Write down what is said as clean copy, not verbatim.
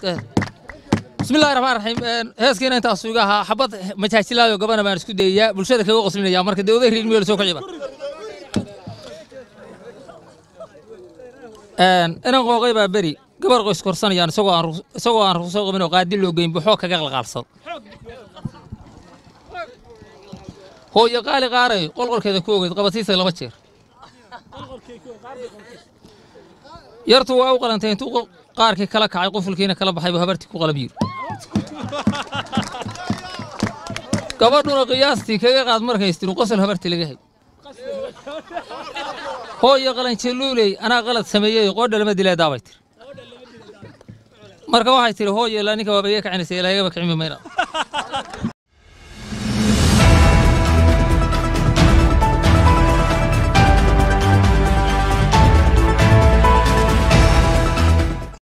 بسم الله الرحمن الرحيم هاسكينا انت اسوقها حبط مجاجيلاyo gabana baan isku deeyaa bulshada kaga qoslinaya marka dawladda reer meel soo kiciba ana qooqay baa bari gabar qoys korsanayaan isagoo aan ruqsad qabin oo qaadi loo geyn buxoo kaga qalqalsan hooyo qaali qaaray qolqolkeeda ku ogeyd qabatiisa laba jeer yartu waa u qalantay intuu qaarkii kala kacay qofulkiina kala baxay habartii ku qalab yiri gabadhuna qiyaastii kaga qaad markay istiin qosol habartii laga hay hooyo qalan jeeluulay ana qalad sameeyay qoodha lama dilay daaway tir marka waxay tiri hooyo ilaa ninka waabaya ka cinisay ilaahay ba kicimi mayna